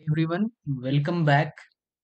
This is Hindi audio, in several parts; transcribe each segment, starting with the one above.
Everyone, welcome back.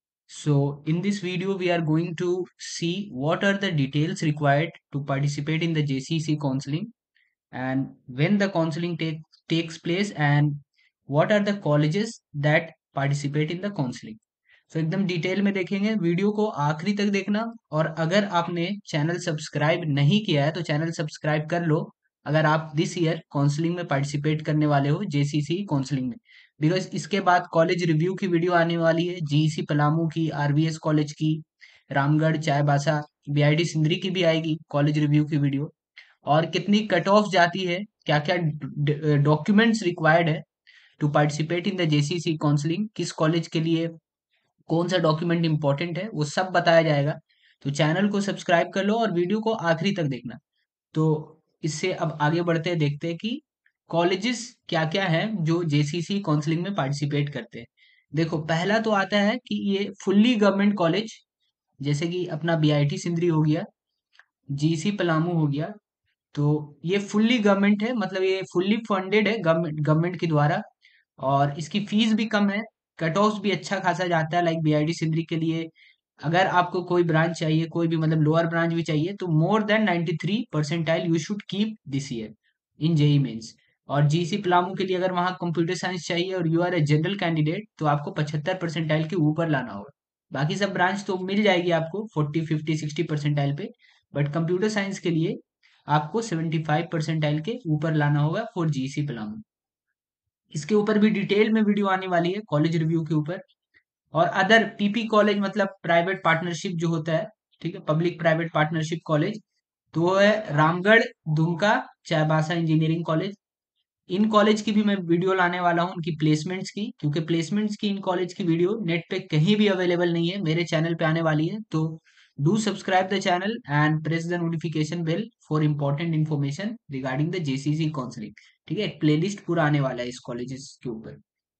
So, in this video, we are going to see what are the details required to participate in the JCC counseling and when the counseling takes place and what are the colleges that participate in the counseling. So, एकदम डिटेल में देखेंगे वीडियो को आखिरी तक देखना। और अगर आपने चैनल सब्सक्राइब नहीं किया है तो चैनल सब्सक्राइब कर लो अगर आप दिस ईयर काउंसलिंग में पार्टिसिपेट करने वाले हो जेसीसी काउंसलिंग में। बिकॉज इसके बाद कॉलेज रिव्यू की वीडियो आने वाली है, जीईसी पलामू की, आरवीएस कॉलेज की, रामगढ़, चाईबासा, बीआईटी सिंदरी की भी आएगी कॉलेज रिव्यू की वीडियो। और कितनी कट ऑफ जाती है, क्या क्या डॉक्यूमेंट्स रिक्वायर्ड है to participate in the JCC counselling, किस कॉलेज के लिए कौन सा डॉक्यूमेंट इंपॉर्टेंट है, वो सब बताया जाएगा। तो चैनल को सब्सक्राइब कर लो और वीडियो को आखिरी तक देखना। तो इससे अब आगे बढ़ते हैं, देखते हैं कि कॉलेजेस क्या क्या हैं जो जेसीसी काउंसलिंग में पार्टिसिपेट करते हैं। देखो, पहला तो आता है कि ये फुल्ली गवर्नमेंट कॉलेज, जैसे कि अपना बीआईटी सिंदरी हो गया, जीसी पलामू हो गया। तो ये फुल्ली गवर्नमेंट है, मतलब ये फुल्ली फंडेड है गवर्नमेंट गवर्नमेंट के द्वारा। और इसकी फीस भी कम है, कट ऑफ भी अच्छा खासा जाता है। लाइक बीआईटी सिंदरी के लिए अगर आपको कोई ब्रांच चाहिए, कोई भी मतलब लोअर ब्रांच भी चाहिए, तो more than 93 percentile you should keep this year in JEE Mains. और जीसी प्लामू के लिए अगर वहां कंप्यूटर साइंस चाहिए और you are a general candidate तो आपको 75 परसेंटाइल के ऊपर लाना होगा। बाकी सब ब्रांच तो मिल जाएगी आपको 40 50 60 परसेंटाइल पे, बट कंप्यूटर साइंस के लिए आपको 75 परसेंटाइल के ऊपर लाना होगा फॉर जीसी प्लामू। इसके ऊपर भी डिटेल में वीडियो आने वाली है कॉलेज रिव्यू के ऊपर। और अदर पीपी कॉलेज मतलब प्राइवेट पार्टनरशिप जो होता है, ठीक है, पब्लिक प्राइवेट पार्टनरशिप कॉलेज, तो वो है रामगढ़, दुमका, चाईबासा इंजीनियरिंग कॉलेज। इन कॉलेज की भी मैं वीडियो लाने वाला हूँ, उनकी प्लेसमेंट्स की, क्योंकि प्लेसमेंट्स की इन कॉलेज की वीडियो नेट पे कहीं भी अवेलेबल नहीं है, मेरे चैनल पे आने वाली है। तो do subscribe the channel and press the notification bell for important information regarding the JCC counselling. ठीक है, एक प्लेलिस्ट पूरा आने वाला है इस कॉलेजेस के ऊपर।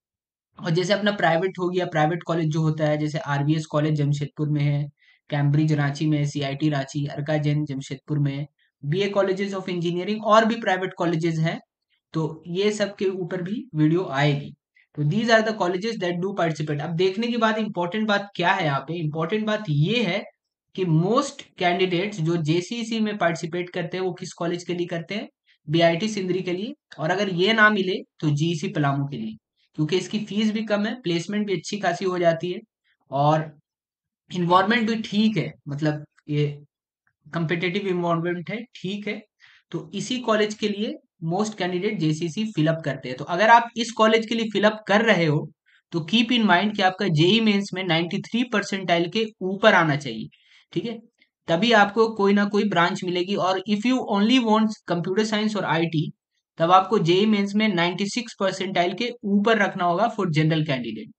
और जैसे अपना प्राइवेट हो गया, प्राइवेट कॉलेज जो होता है, जैसे आरवीएस कॉलेज जमशेदपुर में है, कैम्ब्रिज रांची में, सीआईटी रांची, अर्का जैन जमशेदपुर में, बीए कॉलेजेस ऑफ इंजीनियरिंग और भी प्राइवेट कॉलेजेस हैं। तो ये सब के ऊपर भी वीडियो आएगी। तो these are the colleges that do participate. अब देखने की बात, इंपॉर्टेंट बात क्या है यहाँ पे, इंपॉर्टेंट बात ये है कि मोस्ट कैंडिडेट्स जो जेसीसी में पार्टिसिपेट करते हैं वो किस कॉलेज के लिए करते हैं? बीआईटी सिंदरी के लिए। और अगर ये ना मिले तो जीसी पलामू के लिए, क्योंकि इसकी फीस भी कम है, प्लेसमेंट भी अच्छी खासी हो जाती है और इन्वायरमेंट भी ठीक है, मतलब ये कंपिटेटिव इन्वायरमेंट है, ठीक है। तो इसी कॉलेज के लिए मोस्ट कैंडिडेट जेसीसी फिलअप करते हैं। तो अगर आप इस कॉलेज के लिए फिलअप कर रहे हो तो कीप इन माइंड कि आपका जेई मेंस में 93 परसेंटाइल के ऊपर आना चाहिए। ठीक है, तभी आपको कोई ना कोई ब्रांच मिलेगी। और if you only want computer science और आईटी, तब आपको जेई मेंस में 96 परसेंटाइल के ऊपर रखना होगा फॉर जनरल कैंडिडेट।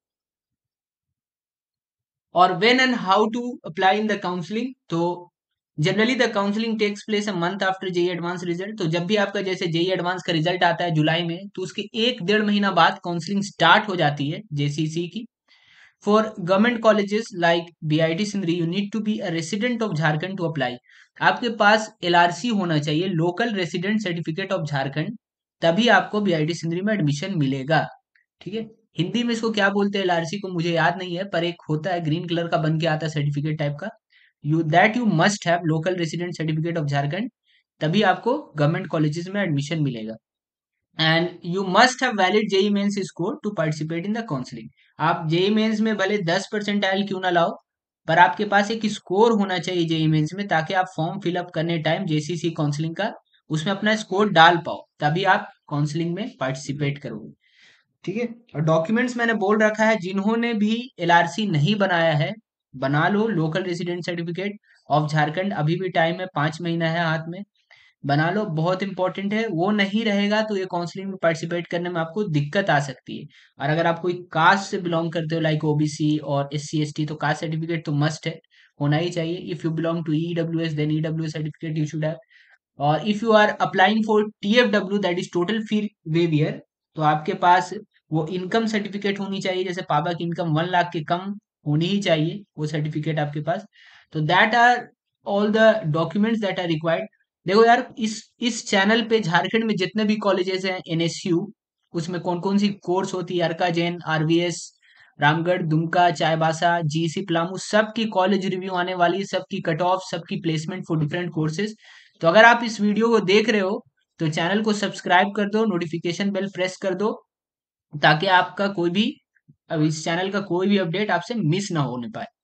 और when and how to apply in the counselling, तो generally the counselling takes place a month after JEE advance result. तो जब भी आपका जैसे जेई एडवांस का रिजल्ट आता है जुलाई में, तो उसके 1 डेढ़ महीना बाद काउंसलिंग स्टार्ट हो जाती है जेसीसी की। For government colleges like BIT Sindri, you need to be a resident of Jharkhand to apply. आपके पास एलआरसी होना चाहिए, local resident certificate of Jharkhand, तभी आपको बीआईटी सिंदरी में एडमिशन मिलेगा। ठीक है, हिंदी में इसको क्या बोलते हैं एलआरसी को मुझे याद नहीं है, पर एक होता है ग्रीन कलर का बन के आता है सर्टिफिकेट टाइप का। You must have local resident certificate of Jharkhand, तभी आपको गवर्नमेंट कॉलेजेस में एडमिशन मिलेगा। And you must have valid JEE Mains score to participate in the counselling. आप जेई मेंस में भले 10 परसेंटाइल क्यों ना लाओ, पर आपके पास एक स्कोर होना चाहिए जेई मेंस में, ताकि आप फॉर्म फिलअप करने टाइम जेसीसी काउंसलिंग का उसमें अपना स्कोर डाल पाओ, तभी आप काउंसलिंग में पार्टिसिपेट करोगे। ठीक है, और डॉक्यूमेंट्स मैंने बोल रखा है, जिन्होंने भी एलआरसी नहीं बनाया है बना लो local resident certificate of Jharkhand, अभी भी टाइम है, 5 महीना है हाथ में, बना लो, बहुत इंपॉर्टेंट है। वो नहीं रहेगा तो ये काउंसलिंग में पार्टिसिपेट करने में आपको दिक्कत आ सकती है। और अगर आप कोई कास्ट से बिलोंग करते हो लाइक ओबीसी और एससी एसटी, तो कास्ट सर्टिफिकेट तो मस्ट है, होना ही चाहिए। If you belong to EWS then EWS certificate you should have. और if you are applying for TFW that is total fee waiver, तो आपके पास वो इनकम सर्टिफिकेट होनी चाहिए, जैसे पापा की इनकम 1 लाख के कम होनी ही चाहिए, वो सर्टिफिकेट आपके पास। तो that are all the documents that are required. देखो यार, इस चैनल पे झारखंड में जितने भी कॉलेजेस हैं एनएसयू, उसमें कौन कौन सी कोर्स होती है, अर्का जैन, आरवीएस, रामगढ़, दुमका, चाईबासा, जीसी प्लामू, सबकी कॉलेज रिव्यू आने वाली, सबकी कट ऑफ, सबकी प्लेसमेंट फॉर डिफरेंट कोर्सेज। तो अगर आप इस वीडियो को देख रहे हो तो चैनल को सब्सक्राइब कर दो, नोटिफिकेशन बेल प्रेस कर दो, ताकि आपका कोई भी अब इस चैनल का कोई भी अपडेट आपसे मिस ना होने पाए।